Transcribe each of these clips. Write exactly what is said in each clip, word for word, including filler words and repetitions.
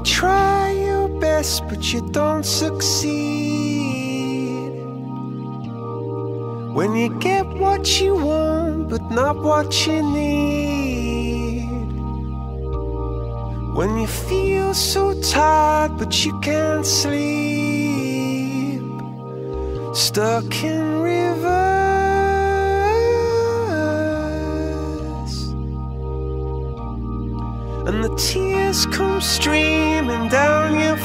try your best, but you don't succeed. When you get what you want, but not what you need. When you feel so tired, but you can't sleep. Stuck in reverse, and the tears come streaming down your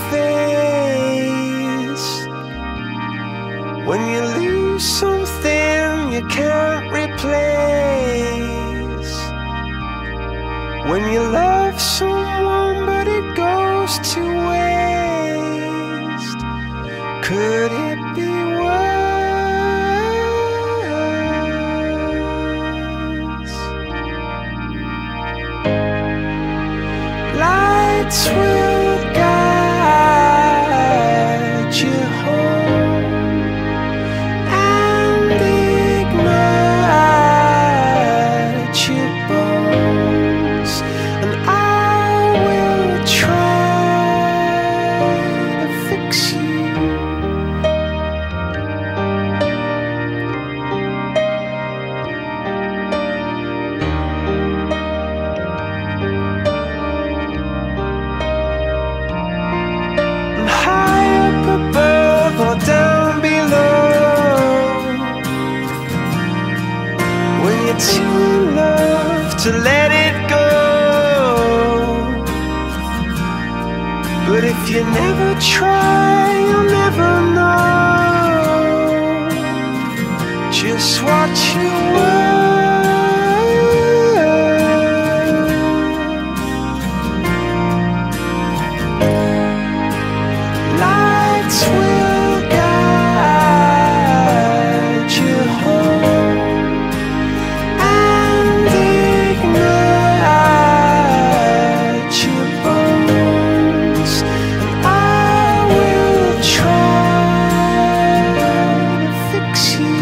face. When you lose something you can't replace. When you love someone but it goes to waste. Could it be worse? Lights will guide you home and ignite your bones, and I will try to fix you. Above or down below, when you're too in love to let it go. But if you never try, you'll never know just what you were. Lights will guide you home and ignite your bones, and I will try to fix you.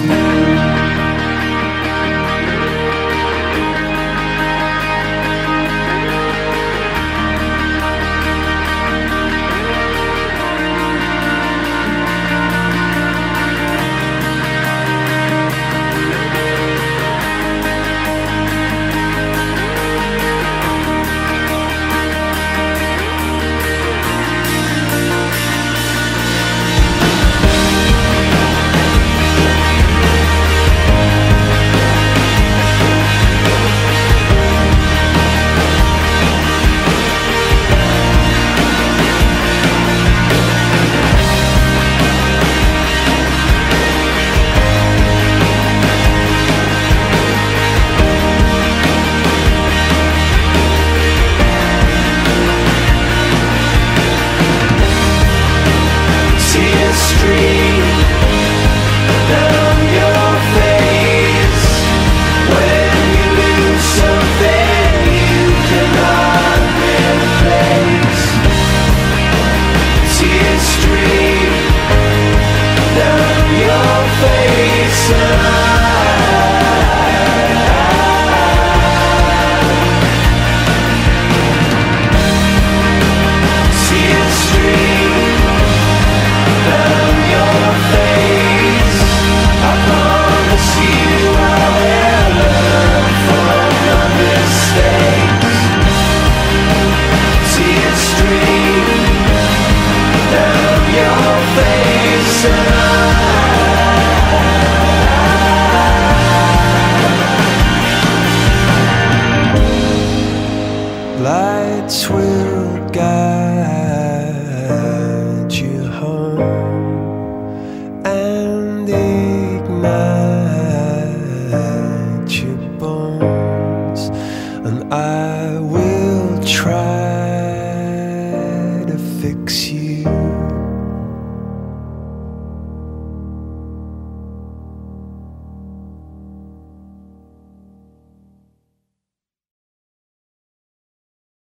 Lights will guide